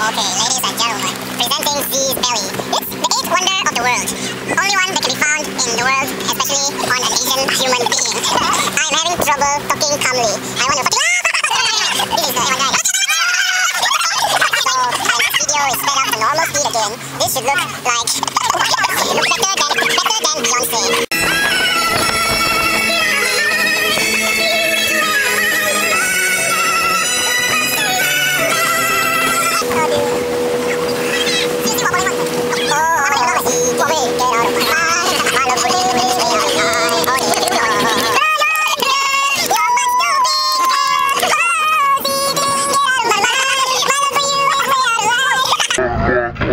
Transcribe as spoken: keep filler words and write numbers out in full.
Okay, ladies and gentlemen, presenting Zi's belly. It's the eighth wonder of the world. Only one that can be found in the world, especially on an Asian human being. I'm having trouble talking calmly. I want to fucking... This is the one guy. So, my next video is sped up to normal speed again. This should look like... better than, better than Beyonce. Yeah.